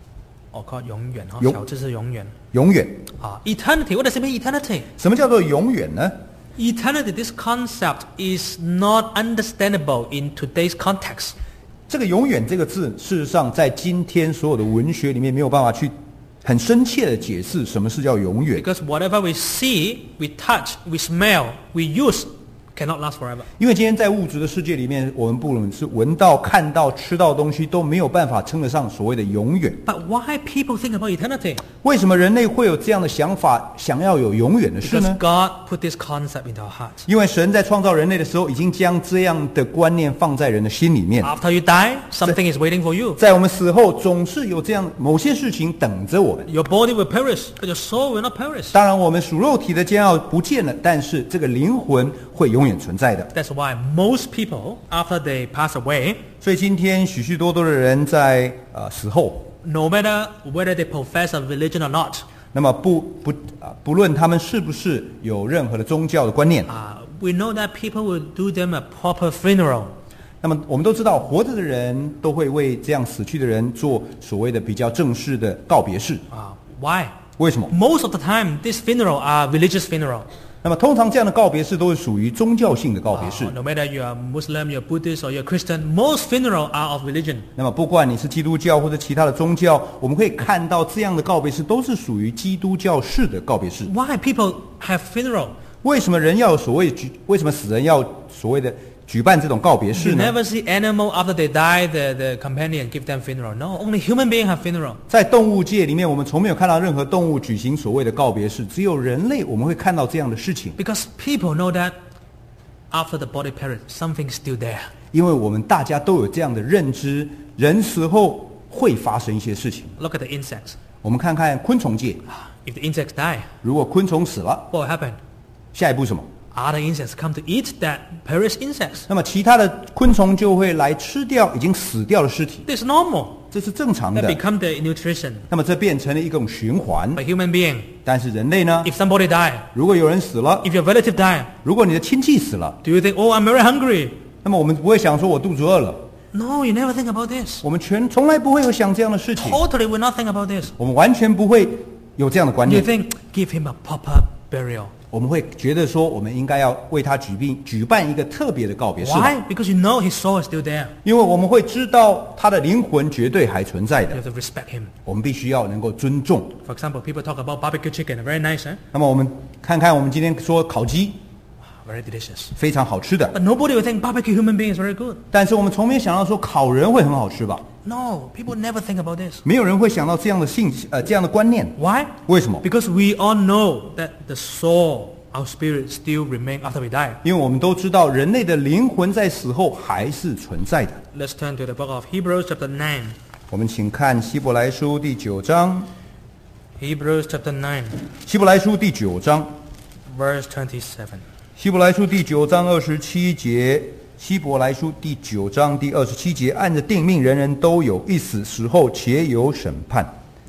Or called 永远哈， 永小字是永远。 永远。 啊 eternity, what does it mean, eternity? 什么叫做永远呢？ Eternity, this concept is not understandable in today's context. 这个“永远”这个字，事实上在今天所有的文学里面没有办法去很深切的解释什么是叫永远。 Because whatever we see, we touch, we smell, we use, cannot last forever. 因为今天在物质的世界里面，我们不论是闻到、看到、吃到的东西，都没有办法称得上所谓的永远。 But why people think about eternity? 为什么人类会有这样的想法，想要有永远的事 Because 呢？ God put this concept into our hearts. 因为神在创造人类的时候，已经将这样的观念放在人的心里面。 After you die, something is waiting for you. 在我们死后，总是有这样某些事情等着我们。 Your body will perish, but your soul will not perish. 当然，我们属肉体的将要不见了，但是这个灵魂会永远存在的。 That's why most people, after they pass away, 所以今天许许多多的人在呃死后， no matter whether they profess a religion or not, 那么不不啊不论他们是不是有任何的宗教的观念， uh, we know that people will do them a proper funeral. 那么我们都知道，活着的人都会为这样死去的人做所谓的比较正式的告别式。 Uh, why? 为什么？ Most of the time, these funeral are religious funeral. 那么通常这样的告别式都是属于宗教性的告别式。 Uh, no matter you're Muslim, you're Buddhist, or you're Christian, most funeral are of religion. 那么不管你是基督教或者其他的宗教，我们可以看到这样的告别式都是属于基督教式的告别式。 Why people have funeral? 为什么人要有所谓举？为什么死人要所谓的举办这种告别 You 式呢？ never see animal after they die, the, the companion give them funeral. No, only human beings have funeral. 在动物界里面，我们从没有看到任何动物举行所谓的告别式，只有人类我们会看到这样的事情。 Because people know that after the body period, something's still there. 因为我们大家都有这样的认知，人死后会发生一些事情。 Look at the insects. 我们看看昆虫界， If the insects die, 如果昆虫死了， what will happen? 下一步什么？ Other insects come to eat that perished insects. 那么其他的昆虫就会来吃掉已经死掉的尸体， This is normal. 这是正常 That 的。 become the nutrition. 那么这变成了一种循环。 But human being, 但是人类呢？ if somebody die, 如果有人死了， if your relative die, 如果你的亲戚死了， do you think, oh, I'm very hungry? 那么我们不会想说我肚子饿了， No, you never think about this. 我们全从来不会有想这样的事情， Totally will not think about this. 我们完全不会有这样的观 You 念。 think, give him a proper burial. 我们会觉得说，我们应该要为他举办举办一个特别的告别式， Why? Because you know his soul is still there. 因为我们会知道他的灵魂绝对还存在 You 的， have to respect him. 我们必须要能够尊重。 For example, people talk about barbecue chicken, very nice, eh? 那么我们看看，我们今天说烤鸡 Very delicious. 非常好吃的， But nobody will think barbecue human being is very good. 但是我们从没想到说烤人会很好吃吧？ No, people never think about this. 没有人会想到这样的信呃这样的观念， Why? 为什么？ Because we all know that the soul, our spirit, still remain after we die. 因为我们都知道人类的灵魂在死后还是存在的。 Let's turn to the book of Hebrews chapter nine. 我们请看希伯来书第九章， Hebrews chapter nine, 希伯来书第九章， verse twenty-seven. 希伯来书第九章二十七节，希伯来书第九章第二十七节，按着定命，人人都有一死，死后且有审判。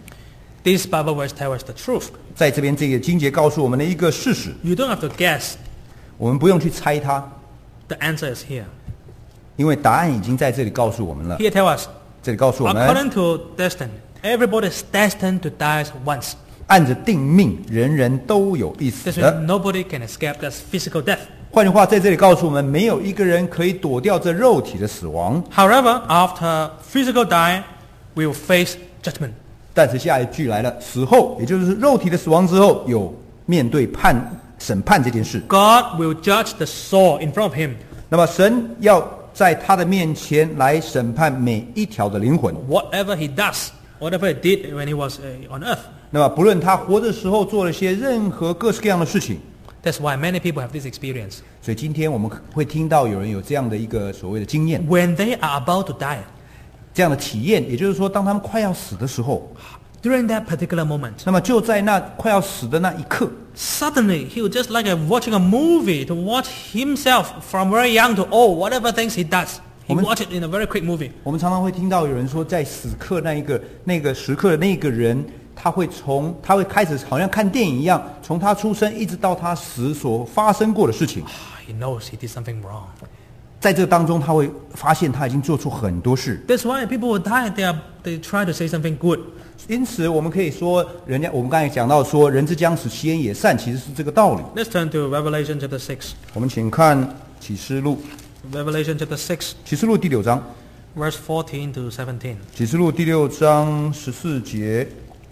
These Bible words tell us the truth. 在这边这个经节告诉我们的一个事实， You don't have to guess. 我们不用去猜它， The answer is here. 因为答案已经在这里告诉我们了。 Here tell us, 这里告诉我们， according to destiny, everybody is destined to die once. 按着定命，人人都有一死 This way, 的。 nobody can escape that physical death. 换句话，在这里告诉我们，没有一个人可以躲掉这肉体的死亡。 However, after physical die, we will face judgment. 但是下一句来了，死后，也就是肉体的死亡之后，有面对判审判这件事。 God will judge the soul in front of him. 那么神要在他的面前来审判每一条的灵魂。 Whatever he does, whatever he did when he was uh, on earth. 那么不论他活的时候做了些任何各式各样的事情， That's why many people have this experience. 所以今天我们会听到有人有这样的一个所谓的经验， When they are about to die, 这样的体验，也就是说，当他们快要死的时候， during that particular moment, 那么就在那快要死的那一刻， suddenly he will just like a, watching a movie to watch himself from very young to old, whatever things he does. He Woman- watch it in a very quick movie. 我们常常会听到有人说，在死刻那一个那个时刻的那个人，他会从他会开始好像看电影一样，从他出生一直到他死所发生过的事情， He knows he did something wrong. 在这当中他会发现他已经做错很多事。 That's why people will die. They are, they try to say something good. 因此，我们可以说，人家我们刚才讲到说，人之将死，其言也善，其实是这个道理。 Let's turn to Revelation chapter six. 我们请看启示录， Revelation chapter six, 启示录第六章， verse fourteen to seventeen. 启示录第六章十四节，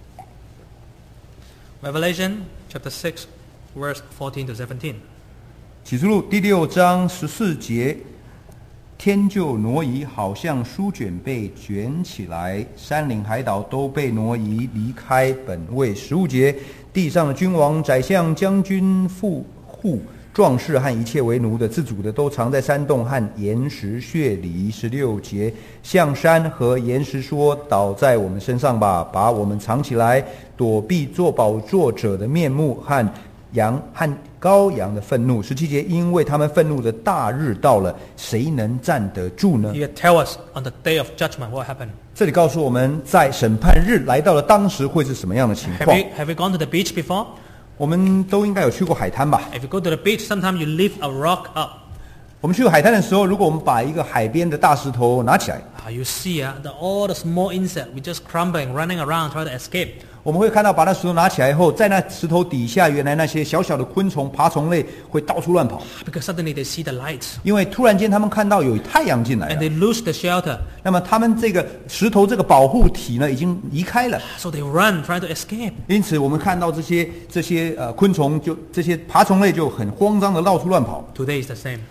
Revelation chapter six, verse fourteen to seventeen. 启示录第六章十四节，天就挪移，好像书卷被卷起来，山岭海岛都被挪移，离开本位。十五节，地上的君王、宰相、将军、富户、壮士和一切为奴的、自主的，都藏在山洞和岩石穴里。十六节，向山和岩石说：倒在我们身上吧，把我们藏起来，躲避坐宝座者的面目和羊和羔羊的愤怒。十七节，因为他们愤怒的大日到了，谁能站得住呢？ Here tell us on the day of judgment what happened. 这里告诉我们，在审判日来到了当时会是什么样的情 Have 况 you,。have you gone to the beach before? 我们都应该有去过海滩吧？ If you go to the beach, sometimes you lift a rock up. 我们去海滩的时候，如果我们把一个海边的大石头拿起来， Ah, you see uh, the, all the small insects we just crumbling, running around, trying to escape. 我们会看到把那石头拿起来以后，在那石头底下，原来那些小小的昆虫、爬虫类会到处乱跑， Because suddenly they see the light 因为突然间他们看到有太阳进来 and 了。 they lose the shelter. 那么他们这个石头这个保护体呢，已经离开了。 So they run, trying to escape. 因此，我们看到这些这些呃昆虫就这些爬虫类就很慌张的到处乱跑。 Today is the same.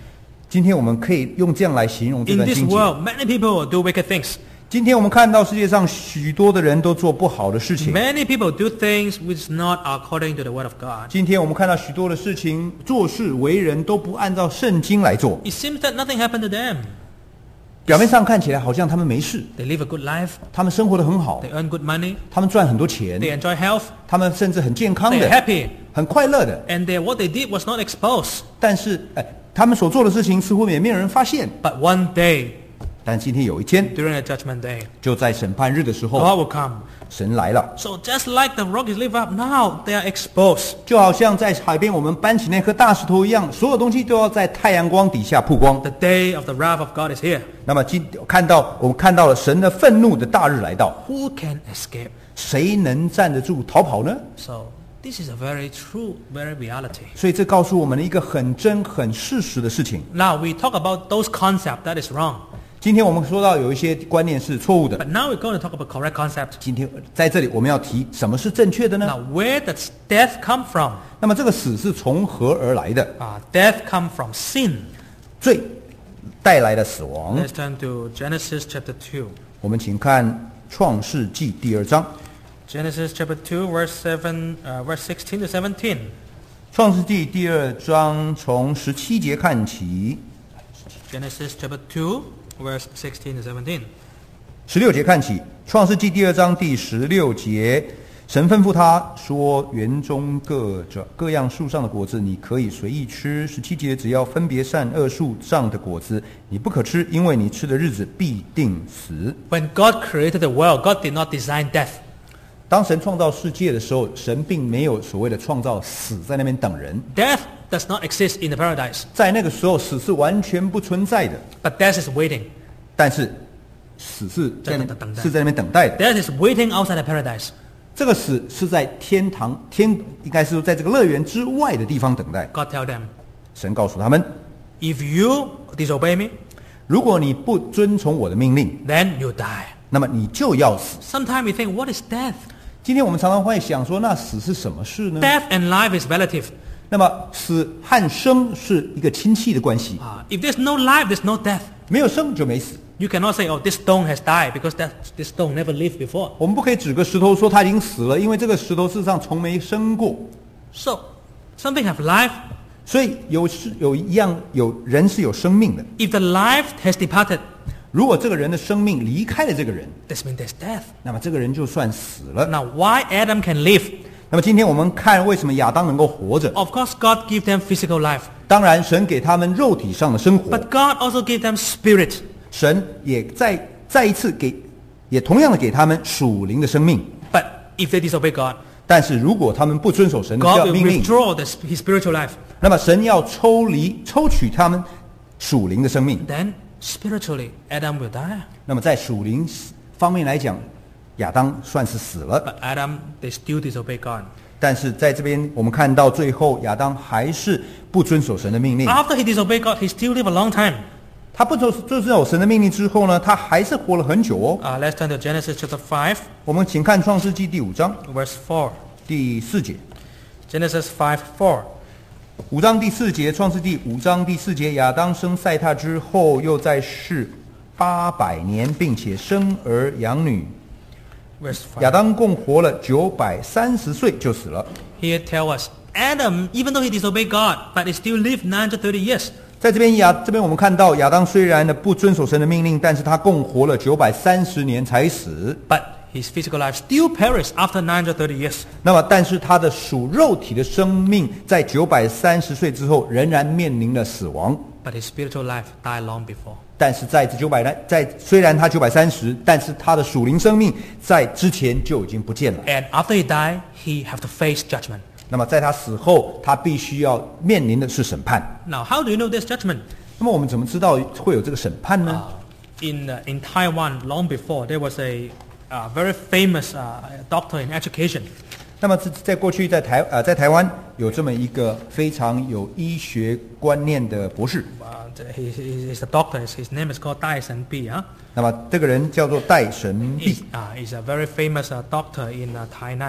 今天我们可以用这样来形容这 In 段 this 经节。 world, many people do wicked things. 今天我们看到世界上许多的人都做不好的事情。 Many people do things which is not according to the word of God. 今天我们看到许多的事情，做事为人都不按照圣经来做。 It seems that nothing happened to them. 表面上看起来好像他们没事， They live a good life. 他们生活得很好， They earn good money. 他们赚很多钱， They enjoy health. 他们甚至很健康 They 的 are，happy. 很快乐的。 And they, what they did was not exposed. 但是，哎，他们所做的事情似乎也没有人发现。 But one day, 但今天有一天， during the judgment day, 就在审判日的时候， God will come. 神来了。 So just like the rock is lifted up, now they are exposed. 就好像在海边我们搬起那颗大石头一样，所有东西都要在太阳光底下曝光。 The day of the wrath of God is here. 那么今看到我们看到了神的愤怒的大日来到， Who can escape? 谁能站得住逃跑呢？ So this is a very true, very reality. 所以这告诉我们了一个很真、很事实的事情。 Now we talk about those concepts that is wrong. 今天我们说到有一些观念是错误的， But now we're going to talk about correct concept. 今天在这里我们要提什么是正确的呢？ Now where does death come from? 那么这个死是从何而来的？ Uh, death come from sin. 罪带来的死亡。 Let's turn to Genesis chapter two. 我们请看创世纪第二章。 Genesis chapter two, verse seven, uh, verse sixteen to seventeen. 创世纪第二章从十七节看起， Genesis chapter two, verse sixteen to seventeen. 十六节看起。创世纪第二章第十六节，神吩咐他说：“园中各种各样树上的果子，你可以随意吃。”十七节，只要分别善恶树上的果子，你不可吃，因为你吃的日子必定死。 When God created the world, God did not design death. 当神创造世界的时候，神并没有所谓的创造死在那边等人， Death does not exist in the paradise, 在那个时候死是完全不存在的， but death is waiting. 但是死是在那在等待是在那边等待的。 Death is waiting outside the paradise. 这个死是在天堂天应该是说在这个乐园之外的地方等待。 God tell them, 神告诉他们， if you disobey me, 如果你不遵从我的命令， then you die. 那么你就要死。 Sometimes we think, what is death? 今天我们常常会想说，那死是什么事呢？ Death and life is relative. 那么死和生是一个亲戚的关系， Uh, if there's no life, there's no death. 没有生就没死。 You cannot say, oh, this stone has died because that this stone never lived before. 我们不可以指个石头说它已经死了，因为这个石头事实上从没生过。 So, something have life. 所以有是有一样有人是有生命的。 If the life has departed, 如果这个人的生命离开了这个人， this means there's death. 那么这个人就算死了。 Now, why Adam can live? 那么今天我们看为什么亚当能够活着？ Of course, God gave them physical life, 当然，神给他们肉体上的生活， but God also gave them spirit. 神也再再一次给，也同样的给他们属灵的生命。 But if they disobey God, 但是如果他们不遵守神的 God will 命令， withdraw the, His spiritual life. 那么神要抽离、抽取他们属灵的生命。 Then, spiritually, Adam will die. 那么在属灵方面来讲，亚当算是死了。 But Adam, they still disobey God. 但是在这边我们看到最后，亚当还是不遵守神的命令。 After he disobeyed God, he still lived a long time. 他不遵遵守神的命令之后呢，他还是活了很久哦。 Uh, let's turn to Genesis chapter five, 我们请看创世纪第五章 verse four. 第四节。 Genesis five four. 五章第四节，创世纪五章第四节，亚当生赛踏之后，又在世八百年，并且生儿养女。 Verse 亚 five. 当共活了九百三十岁就死了。 Here tell us, Adam, even though he disobeyed God, but he still lived nine hundred thirty years. 在这边亚这边我们看到亚当虽然呢不遵守神的命令，但是他共活了九百三十年才死。 But his physical life still perished after nine hundred thirty years. 那么，但是他的属肉体的生命在九百三十岁之后仍然面临了死亡。 But his spiritual life died long before. 但是在这九百在虽然他九百三十，但是他的属灵生命在之前就已经不见了。 And after he died, he have to face judgment. 那么在他死后，他必须要面临的是审判。 Now, how do you know this judgment? 那么我们怎么知道会有这个审判呢？ Uh, in uh, in Taiwan, long before, there was a uh, very famous uh, doctor in education. 那么在在过去在台呃在台湾有这么一个非常有医学观念的博士， Uh, he, he is a doctor. His, his name is called Dai Shen Bi. Huh? 那么这个人叫做戴神 He's, 弼。 uh, he's a very famous uh, doctor in uh, Tainan.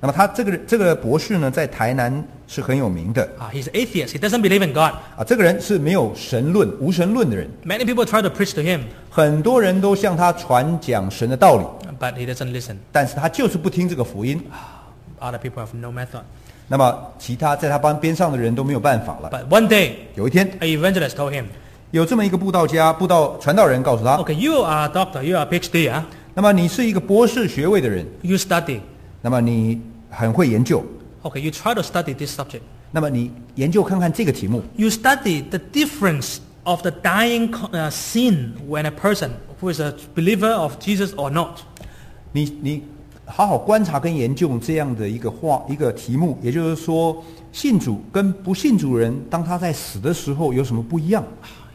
那么他这个这个博士呢，在台南是很有名的 Uh, he's an atheist. He doesn't believe in God. 啊。这个人是没有神论、无神论的人， Many people try to preach to him, 很多人都向他传讲神的道理， but he doesn't listen. 但是他就是不听这个福音。 Other people have no method. 那么其他在他班边上的人都没有办法了。 But one day, 有一天， an evangelist told him, 有这么一个布道家、布道传道人告诉他， okay, you are a doctor, you are a PhD, huh? 那么你是一个博士学位的人， You study. 那么你很会研究， Okay, you try to study this subject. 那么你研究看看这个题目， You study the difference of the dying co- uh, sin when a person who is a believer of Jesus or not. 你你好好观察跟研究这样的一个话一个题目，也就是说，信主跟不信主人，当他在死的时候有什么不一样？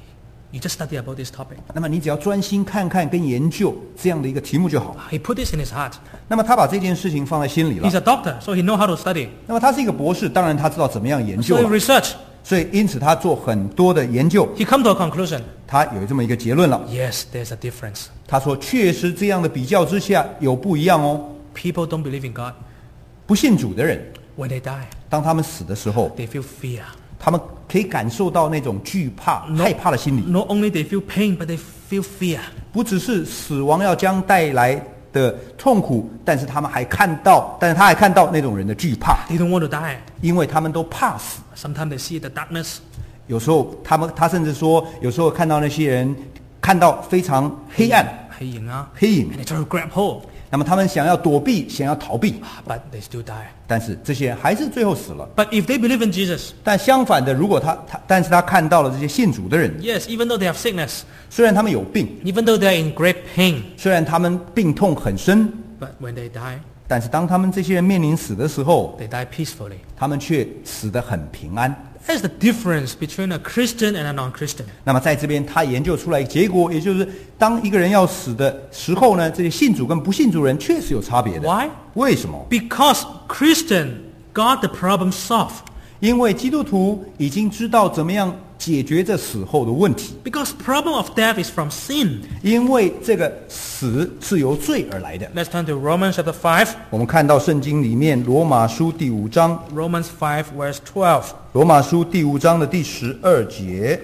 You just study about this topic. 那么你只要专心看看跟研究这样的一个题目就好。 He put this in his heart. 那么他把这件事情放在心里了 He's。a doctor, so he know how to study. 那么他是一个博士，当然他知道怎么样研 So 究 he 了， research. 所以因此他做很多的研究， He come to a conclusion. 他有这么一个结论了。 Yes, there's a difference. 他说，确实这样的比较之下有不一样哦。 People don't believe in God. 不信主的人， When they die, 当他们死的时候， they feel fear. 他们可以感受到那种惧怕、 No. 害怕的心理。 Not only they feel pain, but they feel fear. 不只是死亡要将带来的痛苦，但是他们还看到，但是他还看到那种人的惧怕， They don't want to die. 因为他们都怕死。 Sometimes they see the darkness. 有时候他们，他甚至说，有时候看到那些人看到非常黑暗、 黑影啊， 黑影， and they try to grab hold, 那么他们想要躲避，想要逃避， but they still die. 但是这些人还是最后死了。 But if they believe in Jesus, 但相反的，如果他他，但是他看到了这些信主的人， yes, even though they have sickness, 虽然他们有病， even though they are in great pain, 虽然他们病痛很深， but when they die, 但是当他们这些人面临死的时候， they die peacefully. 他们却死得很平安。 That's the difference between a Christian and a non-Christian. 那么在这边，他研究出来结果，也就是当一个人要死的时候呢，这些信主跟不信主人确实有差别的。 Why? 为什么？ Because Christian got the problem solved. 因为基督徒已经知道怎么样解决这死后的问题。 Because problem of death is from sin. 因为这个死是由罪而来的。 Let's turn to Romans chapter five. 我们看到圣经里面罗马书第五章， Romans five verse twelve. 罗马书第五章的第十二节。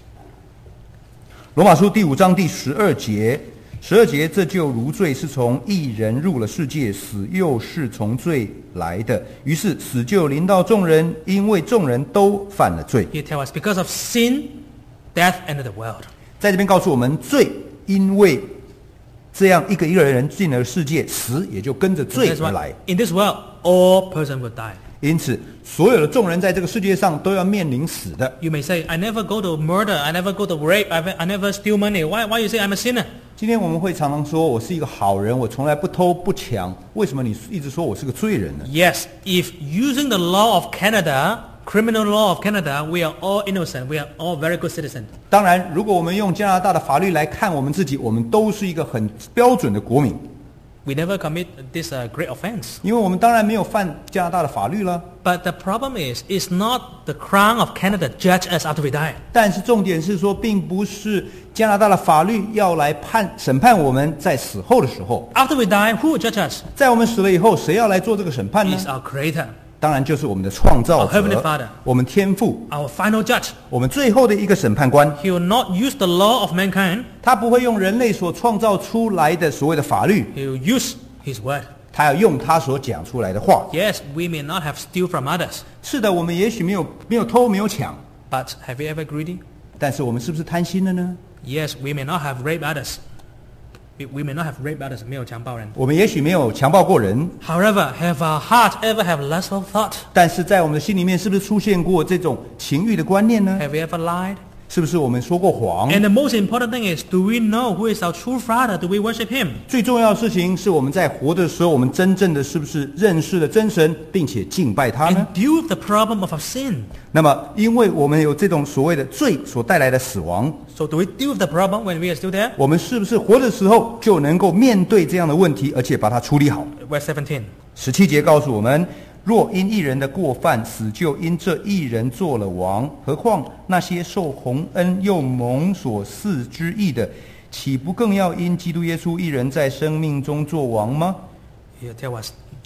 罗马书第五章第十二节，十二节，这就如罪是从一人入了世界，死又是从罪来的，于是死就临到众人，因为众人都犯了罪。 He tells us, because of sin, death entered the world. 在这边告诉我们，罪因为这样一个一个人进了世界，死也就跟着罪 That's 而 why 来。 in this world, all person will die. 因此，所有的众人在这个世界上都要面临死的。 You may say, I never go to murder, I never go to rape, I, I never steal money. Why, why you say I'm a sinner? 今天我们会常常说，我是一个好人，我从来不偷不抢，为什么你一直说我是个罪人呢？ Yes, if using the law of Canada, criminal law of Canada, we are all innocent. We are all very good citizens. 当然，如果我们用加拿大的法律来看我们自己，我们都是一个很标准的国民， We never commit this uh, great offense. 因为我们当然没有犯加拿大的法律了。 But the problem is, it's not the crown of Canada judge us after we die. 但是重点是说，并不是加拿大的法律要来判审判我们在死后的时候， After we die, who will judge us? 在我们死了以后，谁要来做这个审判呢？ It's our Creator, 当然就是我们的创造 Our Heavenly 者 Father.， 我们天父， our final judge. 我们最后的一个审判官。 He will not use the law of mankind. 他不会用人类所创造出来的所谓的法律， He will use His word. 他要用他所讲出来的话。 Yes, we may not have steal from others. 是的，我们也许没有没有偷没有抢， But have you ever greedy? 但是我们是不是贪心了呢？ Yes, we may not have raped others. We, we may not have raped others. 没有强暴人。 我们也许没有强暴过人， However, have our heart ever have lustful thought? 但是在我们的心里面，是不是出现过这种情欲的观念呢？ Have you ever lied? 是不是我们说过谎？ And the most important thing is, do we know who is our true Father? Do we worship Him? 最重要的事情是我们在活的时候，我们真正的是不是认识了真神，并且敬拜他呢 And？deal with the problem of our sin. 那么，因为我们有这种所谓的罪所带来的死亡， So do we deal with the problem when we are still there? 我们是不是活的时候就能够面对这样的问题，而且把它处理好？ Verse seventeen. 十七节告诉我们，若因一人的过犯，死就因这一人做了王，何况那些受洪恩又蒙所赐之义的，岂不更要因基督耶稣一人在生命中做王吗？ Here tell us,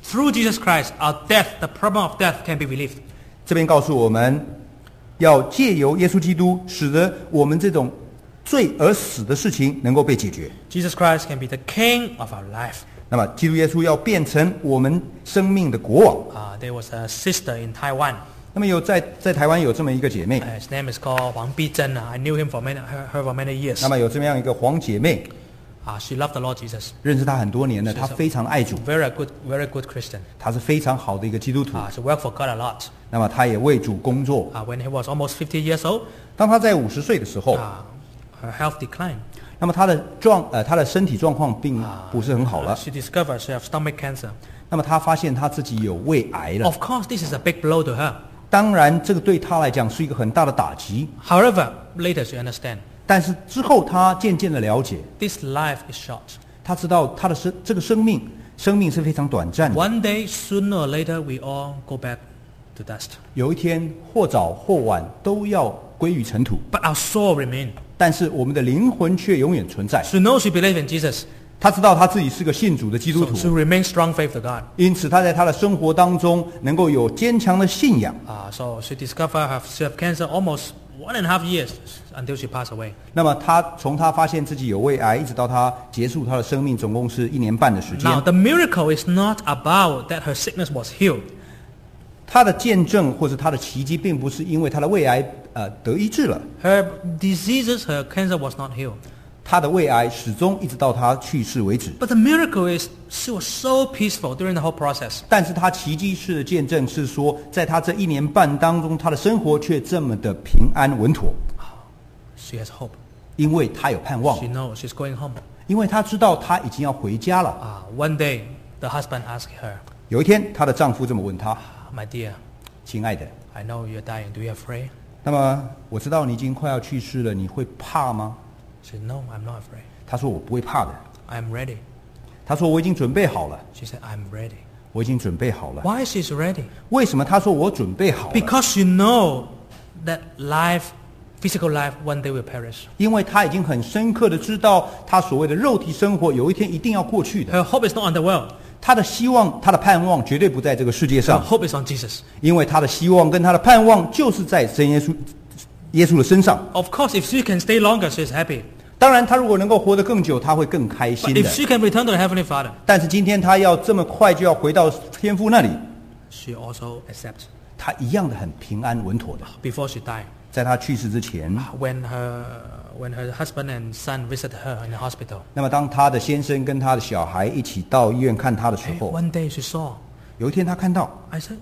Through Jesus Christ, our death, the problem of death can be relieved. 这边告诉我们，要借由耶稣基督，使得我们这种罪而死的事情能够被解决。 Jesus Christ can be the king of our life. 那么，基督耶稣要变成我们生命的国王。 Uh, there was a sister in Taiwan. 那么有在在台湾有这么一个姐妹， Uh, his name is called Wang Bizhen. I knew him for many, her, her for many years. 那么有这么样一个黄姐妹， Uh, she loved the Lord Jesus. 认识她很多年了， She's 她非常爱主， Very good, very good Christian. 她是非常好的一个基督徒。 Uh, she worked for God a lot. 那么她也为主工作。 Uh, when he was almost fifty years old, 当她在五十岁的时候， uh, her health declined. 那么她的状呃她的身体状况并不是很好 Uh, 了。 she discovered she had stomach cancer. 那么她发现她自己有胃癌了。 Of course, this is a big blow to her. 当然，这个对她来讲是一个很大的打击。 However, later she understand 但是之后她渐渐的了解， this life is short. 她知道她的生这个生命生命是非常短暂的。 One day, sooner or later, we all go back to dust. 有一天或早或晚都要归于尘土。 But our soul remain. 但是我们的灵魂却永远存在。 She knows she believes in Jesus. 他知道他自己是个信主的基督 So 徒， she remains strong faith to God. 因此他在他的生活当中能够有坚强的信仰。 Uh, so she discovered her, she had cancer almost one and a half years until she passed away. 那么他从他发现自己有胃癌，一直到他结束他的生命，总共是一年半的时间 Now,。the miracle is not about that her sickness was healed. 他的见证或者他的奇迹，并不是因为他的胃癌呃得医治了， Her diseases, her cancer was not healed. 他的胃癌始终一直到他去世为止。 But the miracle is she was so peaceful during the whole process. 但是他奇迹式的见证是说，在他这一年半当中，他的生活却这么的平安稳妥， She has hope. 因为他有盼望 She，knows she's going home. 因为他知道他已经要回家了。 Uh, one day, the husband asked her, 有一天，她的丈夫这么问她 My dear,：“ 亲爱的， I know you're dying. Do you afraid?” 那么我知道你已经快要去世了，你会怕吗 She said, No, I'm not afraid. 她说：“我不会怕的。 I'm ready. ” 她说：“我已经准备好了， She said, I'm ready. 我已经准备好了。 Why she's ready? ” 为什么她说我准备好了？ Because she know that life, physical life, one day will perish. 因为她已经很深刻的知道，她所谓的肉体生活有一天一定要过去的。 Her hope is not on the world. 她的希望，她的盼望绝对不在这个世界 Her 上， hope is on Jesus. 因为她的希望跟她的盼望就是在真耶稣耶稣的身上。 Of course, if she can stay longer, she's happy. 当然，她如果能够活得更久，她会更开 But 心的 if。she can return to the Heavenly Father, 但是今天她要这么快就要回到天父那里， she also accepts 她一样的很平安稳妥的。 before she died. 在她去世之前， When her, when her husband and son visited her in the hospital, 那么当她的先生跟她的小孩一起到医院看她的时 hey, 候， one day she saw, 有一天她看到， I said,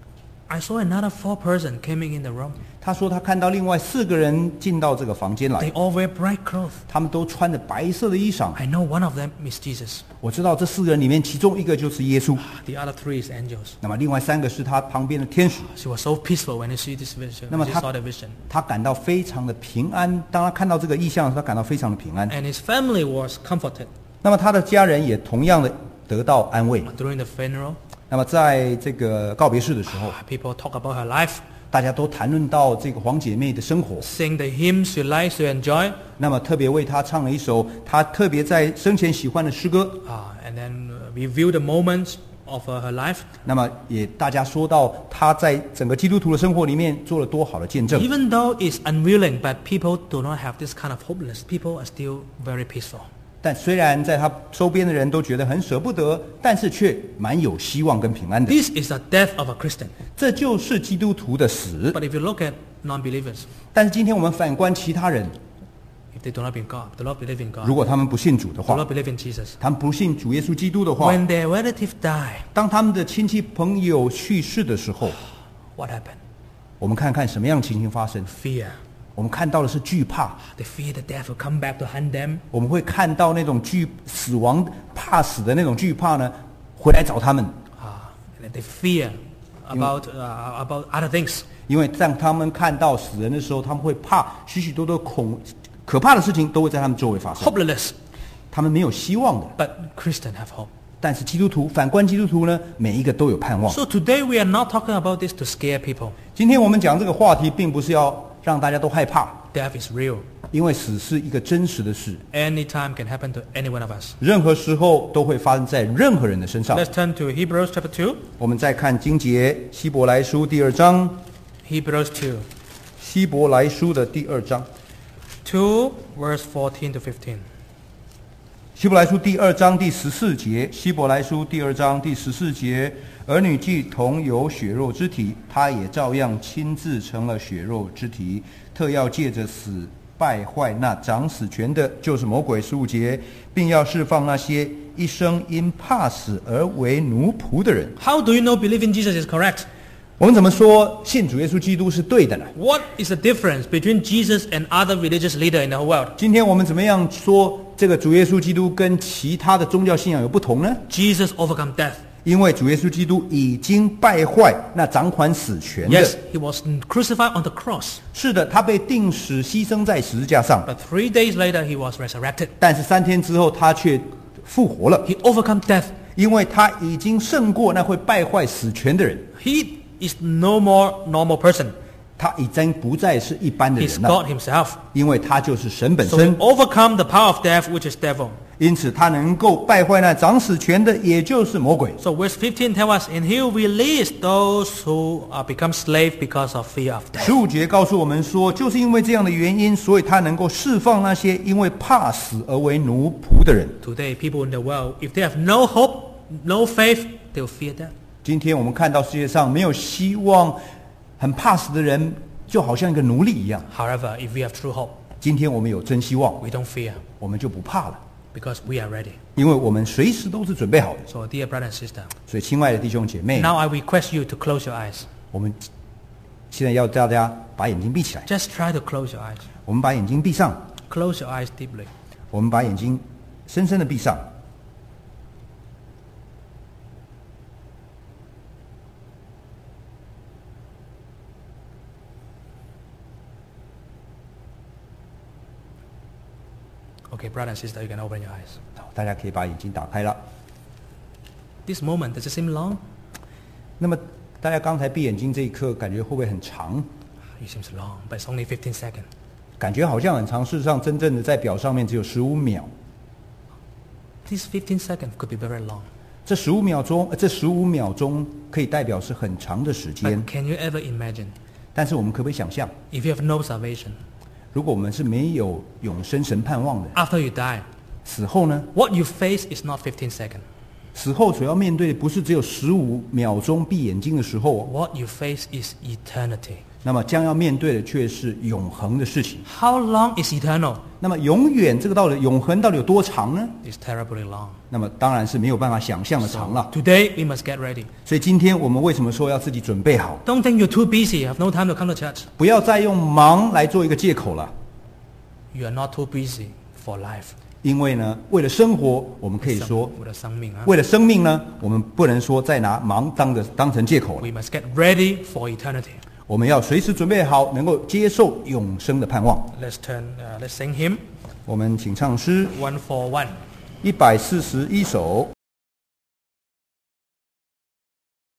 I saw another four person coming in the room. 她说她看到另外四个人进到这个房间 They 来， all wear bright clothes. 他们都穿着白色的衣裳。 I know one of them is Jesus. 我知道这四个人里面，其中一个就是耶稣， The other three is angels. 那么另外三个是他旁边的天使。 She was so peaceful when she see this vision. 那么 When she 她 saw the vision. 他感到非常的平安。当他看到这个意象的时候，他感到非常的平安。 And his family was comforted 那么他的家人也同样的得到安慰。 during the funeral. 那么在这个告别式的时候， People talk about her life, 大家都谈论到这个黄姐妹的生活。 sing the hymns she likes to enjoy, 那么特别为她唱了一首她特别在生前喜欢的诗歌。 uh, and then uh, review the moments of uh, her life. 那么也大家说到她在整个基督徒的生活里面做了多好的见证。 Even though it's unwilling, but people do not have this kind of hopelessness. People are still very peaceful. 但虽然在她周边的人都觉得很舍不得，但是却蛮有希望跟平安的。 This is the death of a Christian. 这就是基督徒的死。 But if you look at non-believers, 但是今天我们反观其他人， if they do not believe in God, do not believe in 如 God, 果他们不信主的 do 话， not believe in Jesus, 他们不信主耶稣基督的话， when their relative die, 当他们的亲戚朋友去世的时候， what happened? 我们看看什么样的情形发生。 Fear. 我们看到的是惧怕， They fear the death will come back to hunt them. 我们会看到那种惧死亡、怕死的那种惧怕呢，回来找他们。 Uh, and they fear about, uh, about other things. 因为当他们看到死人的时候，他们会怕许许多多恐可怕的事情都会在他们周围发生。 Hopeless. 他们没有希望的， But Christians have hope. 但是基督徒，反观基督徒呢，每一个都有盼望。 So today we are not talking about this to scare people. 今天我们讲这个话题，并不是要让大家都害怕， Death is real. 因为死是一个真实的事， Anytime can happen to any one of us. 任何时候都会发生在任何人的身上。 Let's turn to Hebrews chapter two. 我们再看经节，希伯来书第二章， Hebrews two. 希伯来书的第二章， two verse fourteen to fifteen. 希伯来书第二章第十四节，希伯来书第二章第十四节，儿女既同有血肉之体，他也照样亲自成了血肉之体，特要借着死败坏那掌死权的，就是魔鬼。十五节，并要释放那些一生因怕死而为奴仆的人。 How do you know believing Jesus is correct? 我们怎么说信主耶稣基督是对的呢？ What is the difference between Jesus and other religious leaders in the whole world? 今天我们怎么样说这个主耶稣基督跟其他的宗教信仰有不同呢？ Jesus overcome death. 因为主耶稣基督已经败坏那掌管死权的。 Yes, he was crucified on the cross. 是的，他被钉死，牺牲在十字架上。 But three days later, he was resurrected. 但是三天之后，他却复活了， He overcome death. 因为他已经胜过那会败坏死权的人。 He is no more normal person. 他已经不再是一般的 He's 人了， God himself. 因为他就是神本 So he 身。 overcome the power of death, which is devil. 因此，他能够败坏那掌死权的，也就是魔鬼。 So verse fifteen tells us, and he will release those who are become slave because of fear of 十 death. 五节告诉我们说，就是因为这样的原因，所以他能够释放那些因为怕死而为奴仆的人。 Today, people in the world, if they have no hope, no faith, they will fear death. 今天我们看到世界上没有希望、很怕死的人，就好像一个奴隶一样。 However, if we have true hope, 今天我们有真希望， we don't fear 我们就不怕了， because we are ready. 因为我们随时都是准备好的。 So, dear brother and sister, 所以，亲爱的弟兄姐妹， now I request you to close your eyes. 我们现在要大家把眼睛闭起来， Just try to close your eyes. 我们把眼睛闭上， Close your eyes deeply. 我们把眼睛深深的闭上。 Okay, brother and sister, you can open your eyes. 好，大家可以把眼睛打开了。 This moment, does it seem long? 那么，大家刚才闭眼睛这一刻，感觉会不会很长？ It seems long, but it's only fifteen seconds. 感觉好像很长，事实上，真正的在表上面只有十五秒。 These fifteen seconds could be very long. 这十五秒钟，呃这十五秒钟可以代表是很长的时间。 But can you ever imagine 但是我们可不可以想象， if you have no salvation, 如果我们是没有永生神盼望的， after you die, 死后呢？ what you face is not fifteen seconds. 死后所要面对的不是只有十五秒钟闭眼睛的时候哦， What you face is eternity. 那么将要面对的却是永恒的事情。 How long is eternal? 那么永远这个到底永恒到底有多长呢？ It's terribly long. 那么当然是没有办法想象的 So 长了。 today we must get ready. 所以今天我们为什么说要自己准备好？ Don't think you're too busy, have no time to come to church. 不要再用忙来做一个借口了。 You are not too busy for life. 因为呢，为了生活，我们可以说； 为了生命啊， 为了生命呢，我们不能说再拿忙当的当成借口了。 We must get ready for eternity. 我们要随时准备好，能够接受永生的盼望。 Let's turn. Uh, let's sing hymn 我们请唱诗 one four one. 一百四十一首。